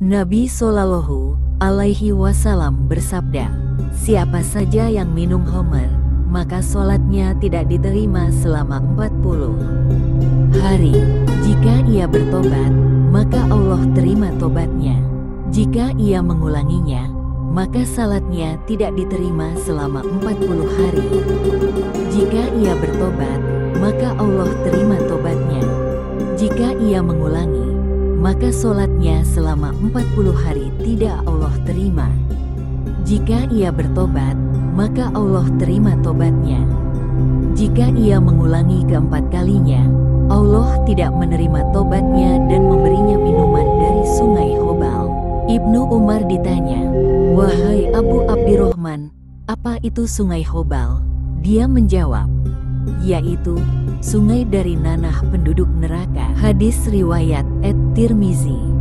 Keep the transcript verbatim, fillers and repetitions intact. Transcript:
Nabi Shallallahu Alaihi Wasallam bersabda, siapa saja yang minum khamr, maka sholatnya tidak diterima selama empat puluh hari. Jika ia bertobat, maka Allah terima tobatnya. Jika ia mengulanginya, maka salatnya tidak diterima selama empat puluh hari. Jika ia bertobat, maka Allah terima tobatnya. Jika ia mengulangi, maka sholatnya selama empat puluh hari tidak Allah terima. Jika ia bertobat, maka Allah terima tobatnya. Jika ia mengulangi keempat kalinya, Allah tidak menerima tobatnya dan memberinya minuman dari sungai Hobal. Ibnu Umar ditanya, wahai Abu Abdirrahman, apa itu sungai Hobal? Dia menjawab, yaitu sungai dari nanah penduduk neraka. Hadis riwayat At-Tirmizi.